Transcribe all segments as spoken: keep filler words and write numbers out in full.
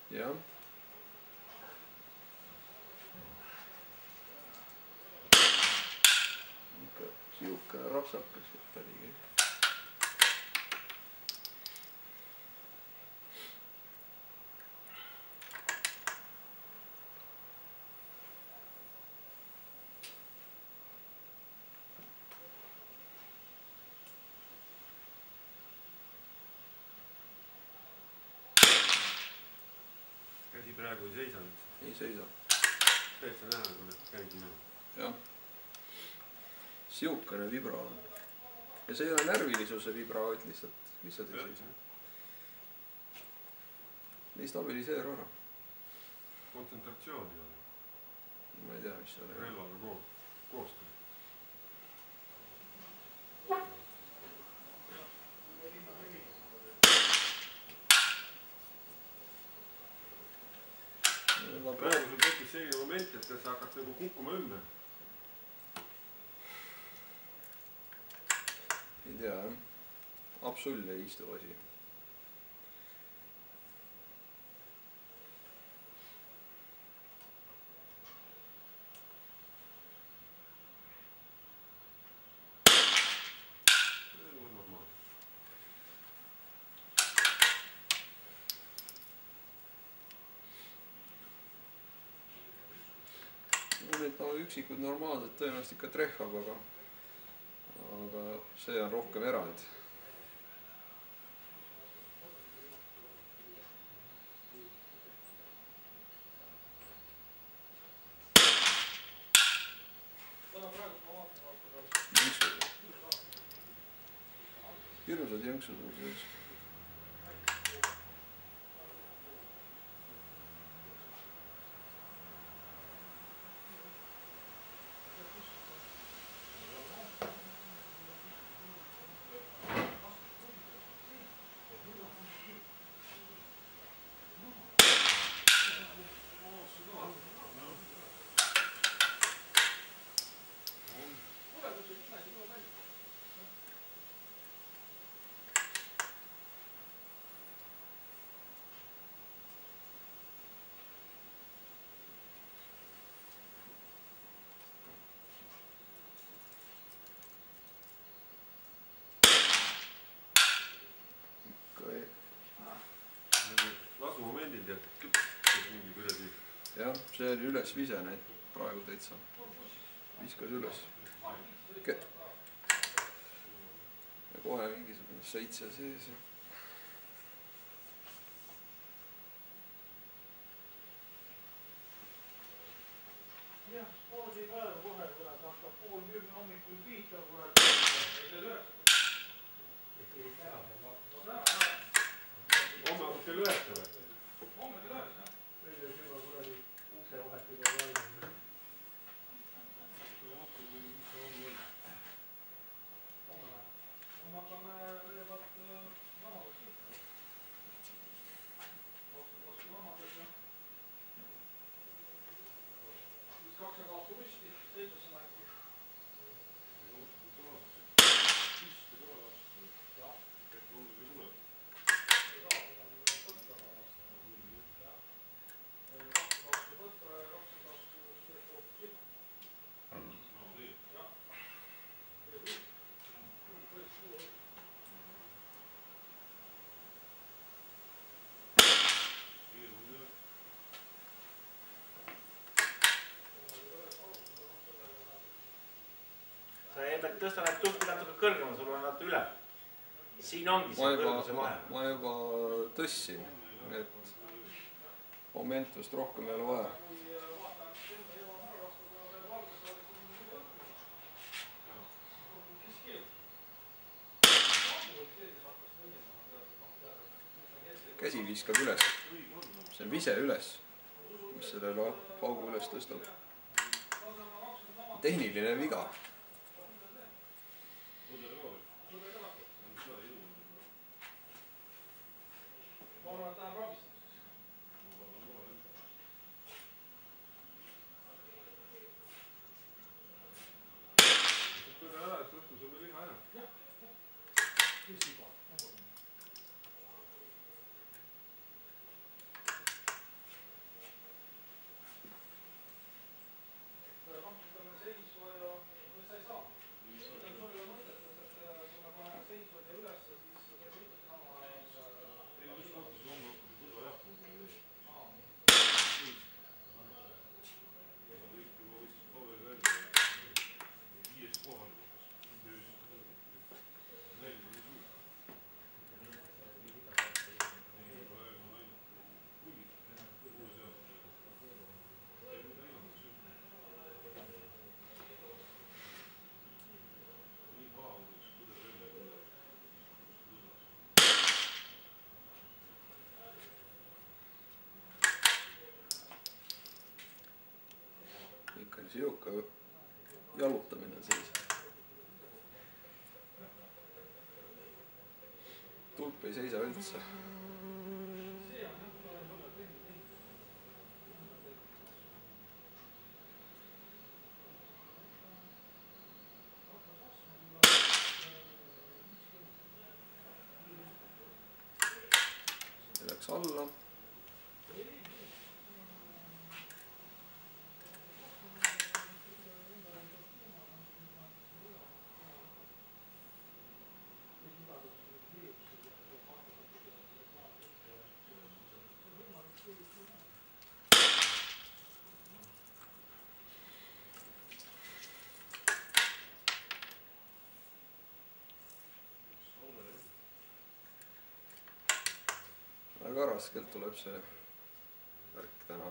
jah. ikka siukene rapsakas, et oligi. Käsi praegu ei seisa üldse. Ei seisa. Täitsa näha, kui käigi näha. Jah. Siukene vibra on. Ja see ei ole närvilisuse vibra, vaid lihtsalt, lihtsalt ei seisa. Ei stabiliseeru ära. Kontsentratsioon ei ole. Ma ei tea, mis see on. Relvaga koos. Koostöö. Praegu sul tekkis selline moment, et sa hakkad nagu kukkuma ümber. Ei tea, jah. Absol ei istu asi. Need üksikud normaalsed tõenäoliselt ikka trehvab, aga, aga see on rohkem erand. Jõnksud. Hirmsad jõnksud on sees. Momendil tead, küpsed mingi kuradi. Jah, see oli üles vise neid praegu täitsa. Viskas üles. Kett. Ja kohe mingisugune seitse sees. Jah, spordipäev kohe, kui hakkab pool kümne hommikul piita, kui homme hakkab kell üheksa või? homme kell üheksa, jah? Kõige juba kuradi ukse vahet juba välja. Homme hakkame ülevat lamadest siit. Vastu lamadest ja siis kaks ja kahtu püsti, seitsesse märki. Sa pead tõsta need tuhkid natuke kõrgema, sul on natuke üle. Siin ongi see kõrguse vahe. Ma juba tõssin, et momentust rohkem ei ole vaja. Käsi viskab üles. See on vise üles, mis sellele paugu üles tõstab. Tehniline viga. sihuke jalutamine on sees. tulp ei seisa üldse. See läks alla. Väga raskelt tuleb see värk täna.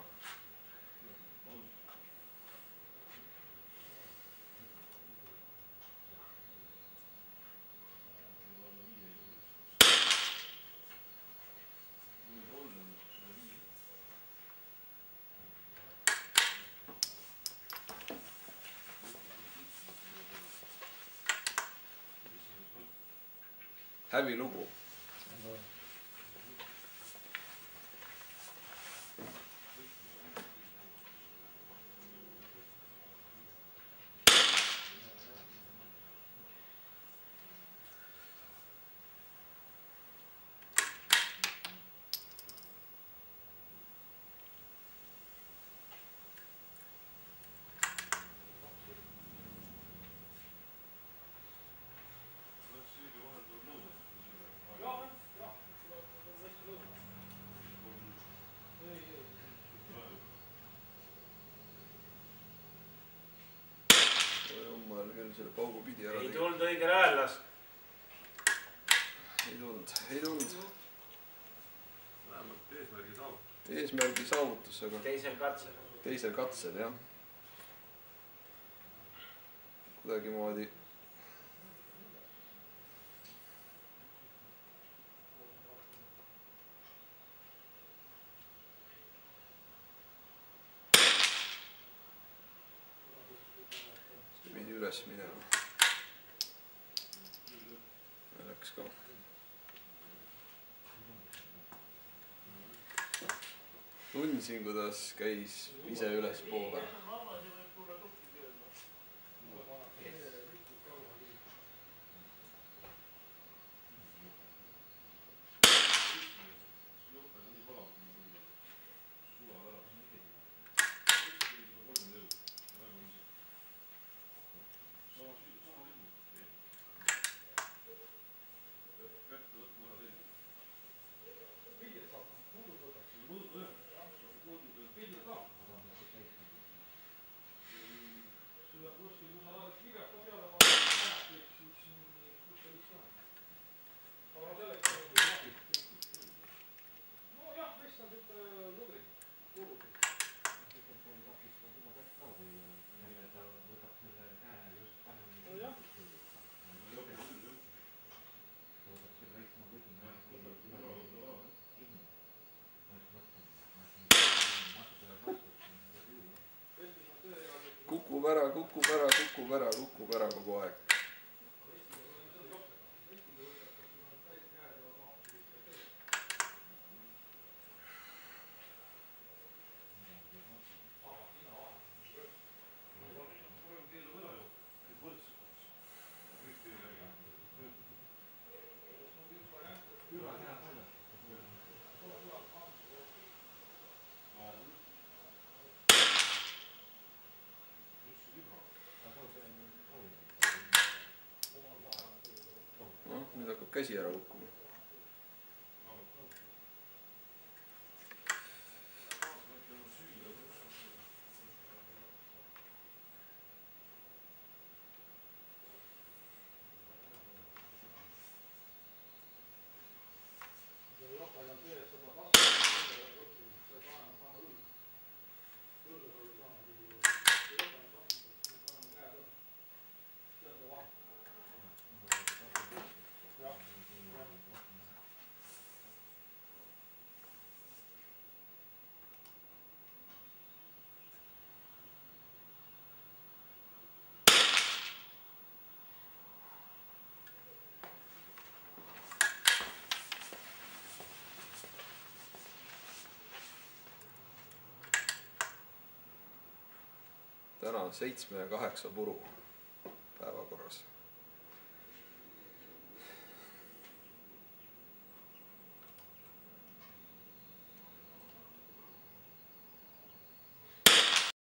Häbilugu. Küll selle paugu pidi ära ei tulnud õigel ajal lask. Ei tulnud, ei tulnud. Vähemalt eesmärgi saavutus. Eesmärgi saavutus, aga Teisel katsel. Teisel katsel, jah. Kuidagi moodi. Üles minema. Läks ka. Tundsin, kuidas käis ise üles poole. Kukub ära, kukub ära, kukub ära, kukub ära kogu aeg. Nüüd hakkab käsi ära kukkuma. täna on seitsme ja kaheksa puru päevakorras.